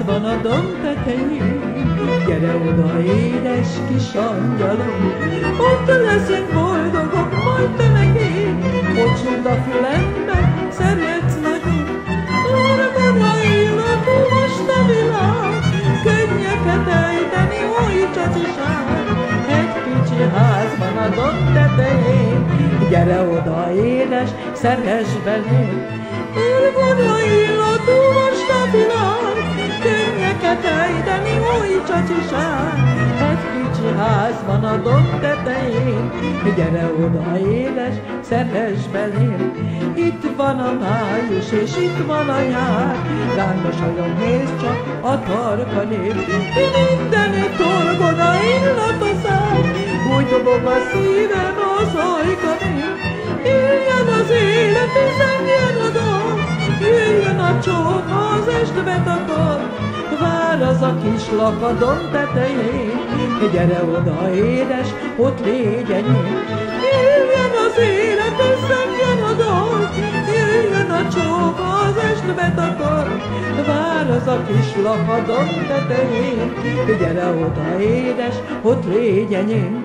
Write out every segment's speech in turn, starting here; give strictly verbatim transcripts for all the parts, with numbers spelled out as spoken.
házban a domb tetején. Gyere oda, édes kis angyalom, ott leszünk boldogok, majd te meg én. Kocsuld a fülembe, szeretsz nagyon, orgona illatú most a világ. Könnyeket ejteni, oly csacsiság, egy kicsi házban a domb tetején. Gyere oda, édes, szeress belém, orgona illatú most a világ. Könnyeket ejteni, oly csacsiság, egy kicsi házban a domb tetején. Gyere oda, édes, szeress belém, itt van a május és itt van a nyár. Lángos hajom, nézd csak a tarka nép, mindenütt orgona illat a szár. Úgy dobog a szívem az ajka nép, jöjjön az élet, üzenjen a dal. Jöjjön a csók, az estbe takar, vár az a kislak a domb tetején. Gyere oda, édes, ott légy enyém. Jöjjön az élet, üzenjen a dal. Jöjjön a csók, az estbe takar, vár az a kislak a domb tetején. Gyere oda, édes, ott légy enyém.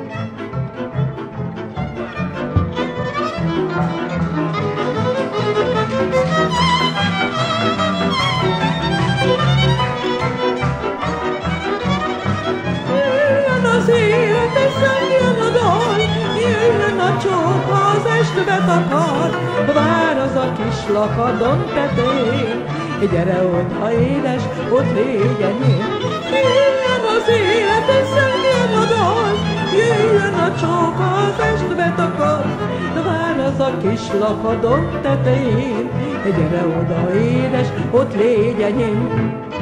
Jöjjön az élet, üzenjen a dal. Jöjjön a csók, az estbe takar, vár az a kislak a domb tetején. Gyere oda, édes, ott légy enyém. Jöjjön az élet, üzenjen a dal. Jöjjön a csók, az estbe takar, vár az a kislak a domb tetején. Gyere oda, édes, ott légy enyém.